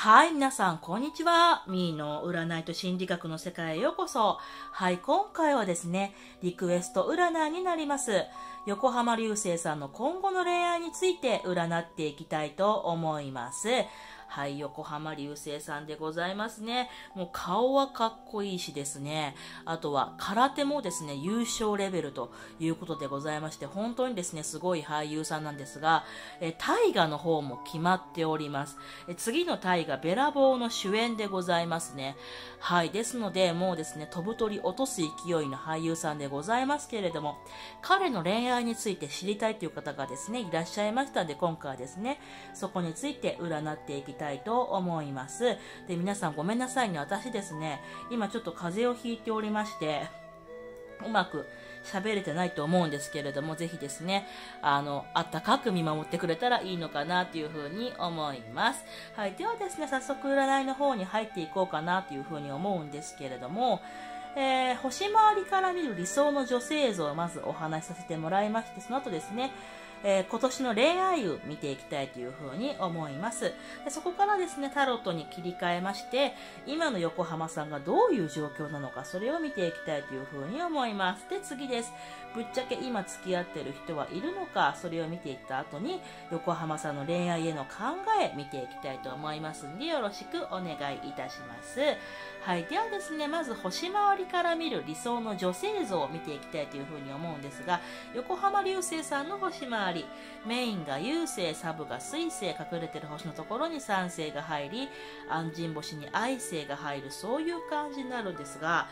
はい、皆さん、こんにちは。ミーの占いと心理学の世界へようこそ。はい、今回はですね、リクエスト占いになります。横浜流星さんの今後の恋愛について占っていきたいと思います。はい、横浜流星さんでございますね。もう顔はかっこいいしですね。あとは空手もですね、優勝レベルということでございまして、本当にですね、すごい俳優さんなんですが、大河の方も決まっております。次の大河、べらぼうの主演でございますね。はい、ですので、もうですね、飛ぶ鳥落とす勢いの俳優さんでございますけれども、彼の恋愛について知りたいという方がですね、いらっしゃいましたので、今回はですね、そこについて占っていきたいと思います。で、皆さんごめんなさいね、私ですね、今ちょっと風邪をひいておりまして、うまく喋れてないと思うんですけれども、ぜひですね、あったかく見守ってくれたらいいのかなというふうに思います。はい、ではですね、早速占いの方に入っていこうかなというふうに思うんですけれども、星回りから見る理想の女性像をまずお話しさせてもらいまして、その後ですね、今年の恋愛運見ていきたいというふうに思います。でそこからですね、タロットに切り替えまして、今の横浜さんがどういう状況なのか、それを見ていきたいというふうに思います。で、次です。ぶっちゃけ今付き合ってる人はいるのか、それを見ていった後に、横浜さんの恋愛への考え、見ていきたいと思いますんで、よろしくお願いいたします。はい。ではですね、まず星回りから見る理想の女性像を見ていきたいというふうに思うんですが、横浜流星さんの星回り、メインが遊星、サブが水星、隠れてる星のところに三星が入り、安心星に愛星が入る、そういう感じになるんですが、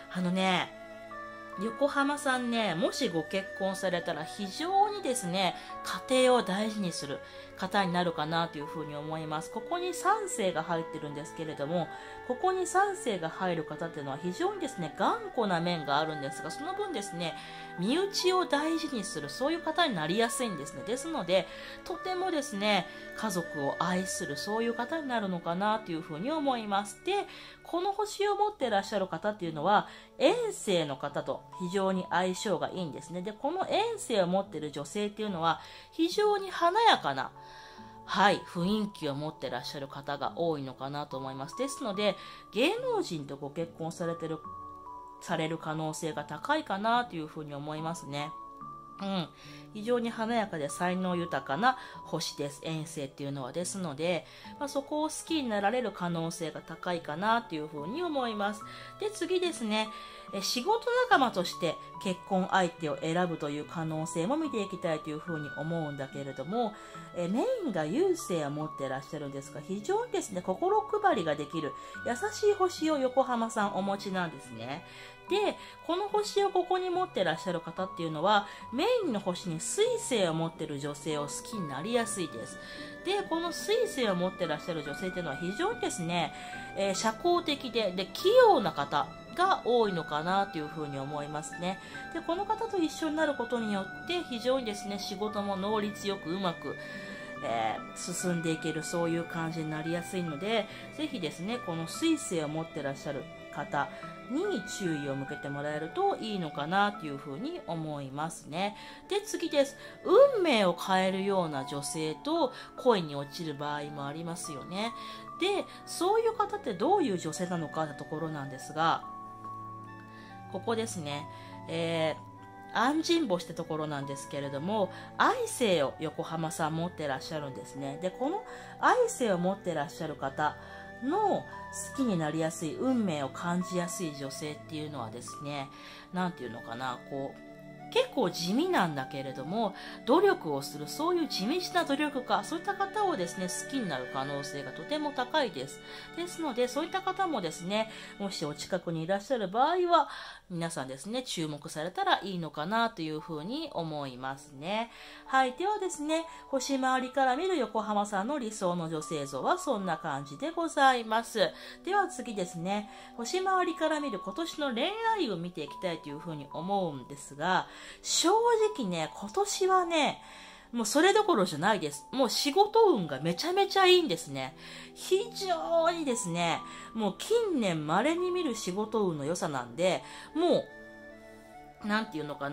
横浜さんね、もしご結婚されたら非常にですね、家庭を大事にする方になるかなというふうに思います。ここに三星が入ってるんですけれども、ここに三星が入る方っていうのは非常にですね、頑固な面があるんですが、その分ですね、身内を大事にする、そういう方になりやすいんですね。ですので、とてもですね、家族を愛する、そういう方になるのかなというふうに思います。で、この星を持っていらっしゃる方っていうのは、遠星の方と非常に相性がいいんですね。で、この遠星を持っている女性っていうのは、非常に華やかな、はい、雰囲気を持っていらっしゃる方が多いのかなと思います。ですので、芸能人とご結婚される可能性が高いかなというふうに思いますね。非常に華やかで才能豊かな星です。遠星っていうのはですので、そこを好きになられる可能性が高いかなというふうに思います。で、次ですね、仕事仲間として結婚相手を選ぶという可能性も見ていきたいというふうに思うんだけれども、メインが優星を持っていらっしゃるんですが、非常にですね、心配りができる優しい星を横浜さんお持ちなんですね。で、この星をここに持ってらっしゃる方っていうのは、メインの星に水星を持っている女性を好きになりやすいです。で、この水星を持ってらっしゃる女性っていうのは非常にですね、社交的で器用な方が多いのかなというふうに思いますね。で、この方と一緒になることによって非常にですね、仕事も能率よくうまく進んでいける、そういう感じになりやすいので、ぜひですね、この水星を持ってらっしゃる方に注意を向けてもらえるといいのかなというふうに思いますね。で、次です。運命を変えるような女性と恋に落ちる場合もありますよね。で、そういう方ってどういう女性なのかってところなんですが、ここですね。安心星ってところなんですけれども、愛星を横浜さん持ってらっしゃるんですね。で、この愛星を持ってらっしゃる方の好きになりやすい、運命を感じやすい女性っていうのはですね、なんていうのかな、結構地味なんだけれども、努力をする、そういう地道な努力家、そういった方をですね、好きになる可能性がとても高いです。ですので、そういった方もですね、もしお近くにいらっしゃる場合は、皆さんですね、注目されたらいいのかなというふうに思いますね。はい。ではですね、星回りから見る横浜さんの理想の女性像はそんな感じでございます。では次ですね、星回りから見る今年の恋愛を見ていきたいというふうに思うんですが、正直ね、今年はね、もうそれどころじゃないです。もう仕事運がめちゃめちゃいいんですね。非常にですね、もう近年稀に見る仕事運の良さなんで、もう、なんていうのかな、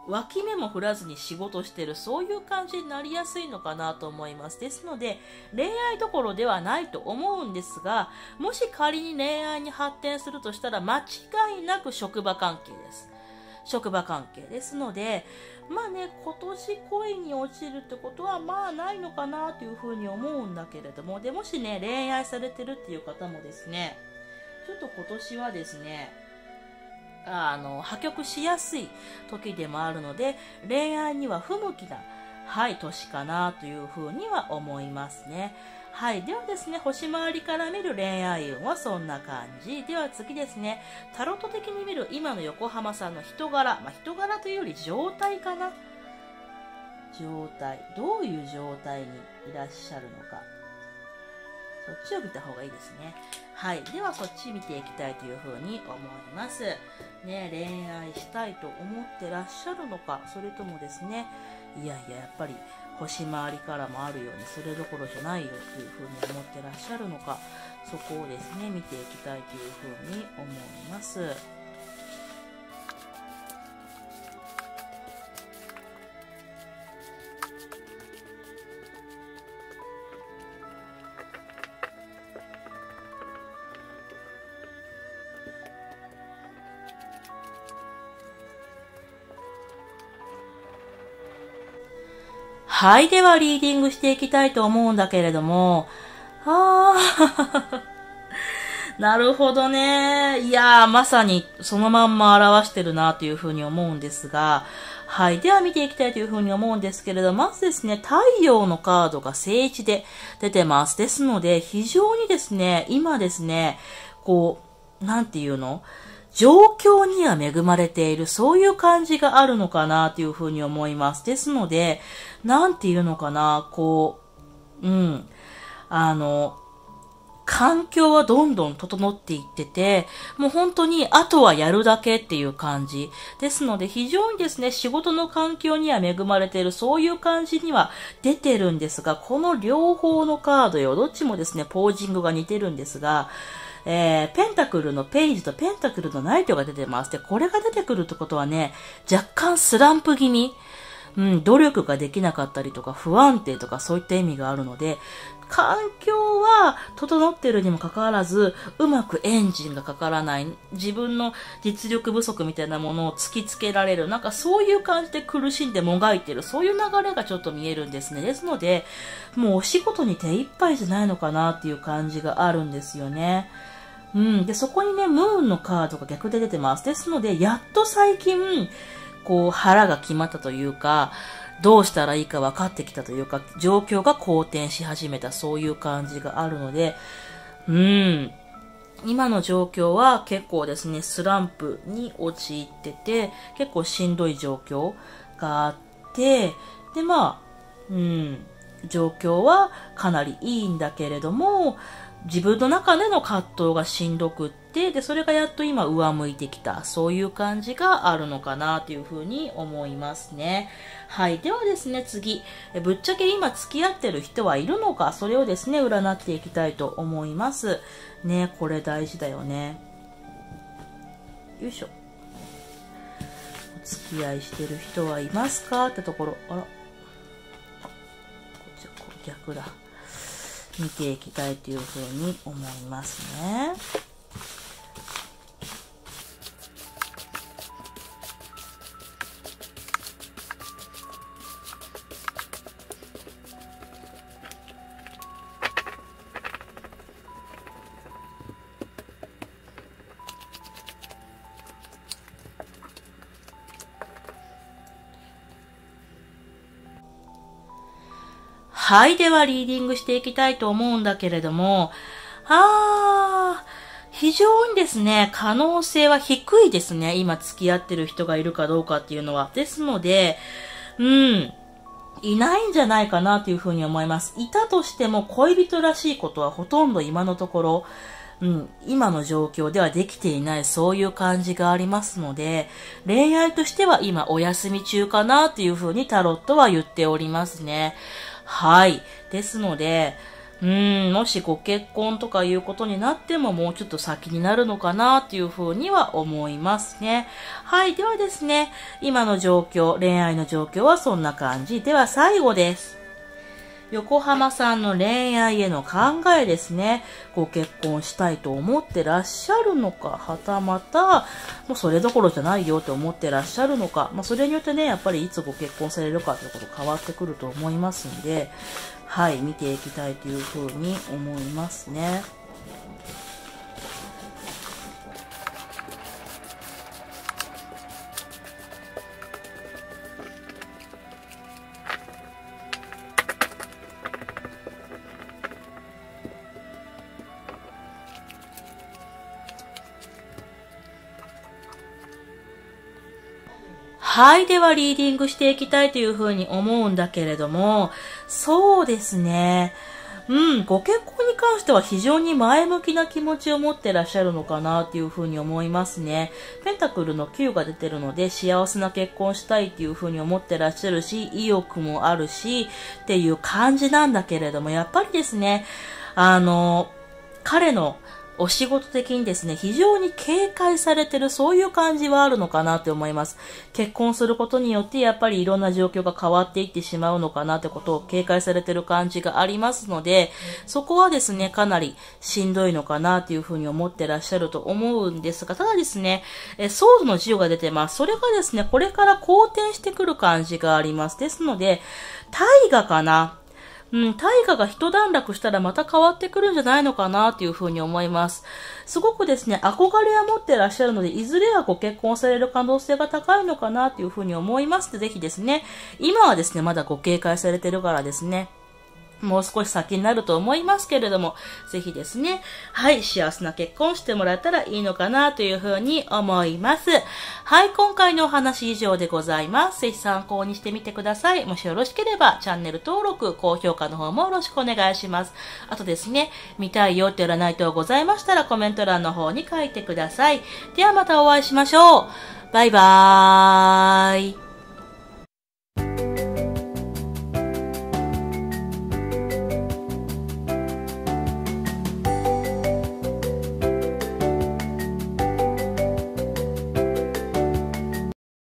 脇目も振らずに仕事してる、そういう感じになりやすいのかなと思います。ですので、恋愛どころではないと思うんですが、もし仮に恋愛に発展するとしたら、間違いなく職場関係です。職場関係ですので、まあね、今年恋に落ちるってことはまあないのかなというふうに思うんだけれども、でもしね、恋愛されてるっていう方もですね、ちょっと今年はですね、破局しやすい時でもあるので、恋愛には不向きな、はい、年かなというふうには思いますね。はい。ではですね、星回りから見る恋愛運はそんな感じ。では次ですね、タロット的に見る今の横浜さんの人柄。人柄というより状態かな。状態。どういう状態にいらっしゃるのか。そっちを見た方がいいですね。はい。ではそっち見ていきたいというふうに思います。ね、恋愛したいと思ってらっしゃるのか、それともですね、やっぱり星回りからもあるようにそれどころじゃないよっていうふうに思ってらっしゃるのか、そこをですね見ていきたいというふうに思います。はい。では、リーディングしていきたいと思うんだけれども、なるほどね。いやー、まさにそのまんま表してるなというふうに思うんですが、はい。では見ていきたいというふうに思うんですけれど、まずですね、太陽のカードが正位置で出てます。ですので、非常にですね、今ですね、なんていうの？状況には恵まれている、そういう感じがあるのかなというふうに思います。ですので、なんていうのかな、環境はどんどん整っていってて、もう本当にあとはやるだけっていう感じ。ですので非常にですね、仕事の環境には恵まれている、そういう感じには出てるんですが、この両方のカードよ、どっちもですね、ポージングが似てるんですが、ペンタクルのペイジとペンタクルのナイトが出てます。で、これが出てくるってことはね、若干スランプ気味、努力ができなかったりとか不安定とかそういった意味があるので、環境は整っているにもかかわらず、うまくエンジンがかからない、自分の実力不足みたいなものを突きつけられる、なんかそういう感じで苦しんでもがいている、そういう流れがちょっと見えるんですね。ですので、もうお仕事に手一杯じゃないのかなっていう感じがあるんですよね。で、そこにね、ムーンのカードが逆で出てます。ですので、やっと最近、腹が決まったというか、どうしたらいいか分かってきたというか、状況が好転し始めた、そういう感じがあるので、今の状況は結構ですね、スランプに陥ってて、結構しんどい状況があって、で、状況はかなりいいんだけれども、自分の中での葛藤がしんどくって、で、それがやっと今上向いてきた、そういう感じがあるのかなというふうに思いますね。はい。ではですね、次。ぶっちゃけ今付き合ってる人はいるのか、それをですね、占っていきたいと思います。ね、これ大事だよね。よいしょ。お付き合いしてる人はいますかってところ。あら。こっちは逆だ。見ていきたいというふうに思いますね。はい。では、リーディングしていきたいと思うんだけれども、非常にですね、可能性は低いですね。今付き合ってる人がいるかどうかっていうのは。ですので、いないんじゃないかなというふうに思います。いたとしても恋人らしいことはほとんど今のところ、今の状況ではできていない、そういう感じがありますので、恋愛としては今お休み中かなというふうにタロットは言っておりますね。はい。ですので、 もしご結婚とかいうことになってももうちょっと先になるのかなっていうふうには思いますね。はい。ではですね、今の状況、恋愛の状況はそんな感じ。では最後です。横浜さんの恋愛への考えですね。ご結婚したいと思ってらっしゃるのか、はたまた、もうそれどころじゃないよと思ってらっしゃるのか、それによってね、やっぱりいつご結婚されるかということ変わってくると思いますんで、はい、見ていきたいというふうに思いますね。はい。では、リーディングしていきたいというふうに思うんだけれども、そうですね。ご結婚に関しては非常に前向きな気持ちを持ってらっしゃるのかなっていうふうに思いますね。ペンタクルの9が出てるので、幸せな結婚したいっていうふうに思ってらっしゃるし、意欲もあるし、っていう感じなんだけれども、やっぱりですね、彼のお仕事的にですね、非常に警戒されてる、そういう感じはあるのかなって思います。結婚することによって、やっぱりいろんな状況が変わっていってしまうのかなってことを警戒されてる感じがありますので、そこはですね、かなりしんどいのかなっていうふうに思ってらっしゃると思うんですが、ただですね、ソードの授与が出てます。それがですね、これから好転してくる感じがあります。ですので、大河かな。大河が一段落したらまた変わってくるんじゃないのかなというふうに思います。すごくですね、憧れは持ってらっしゃるので、いずれはご結婚される可能性が高いのかなというふうに思いますので、ぜひですね、今はですね、まだご警戒されてるからですね、もう少し先になると思いますけれども、ぜひですね、はい、幸せな結婚してもらえたらいいのかなというふうに思います。はい、今回のお話以上でございます。ぜひ参考にしてみてください。もしよろしければ、チャンネル登録、高評価の方もよろしくお願いします。あとですね、見たいよって占い等ございましたらコメント欄の方に書いてください。ではまたお会いしましょう。バイバーイ。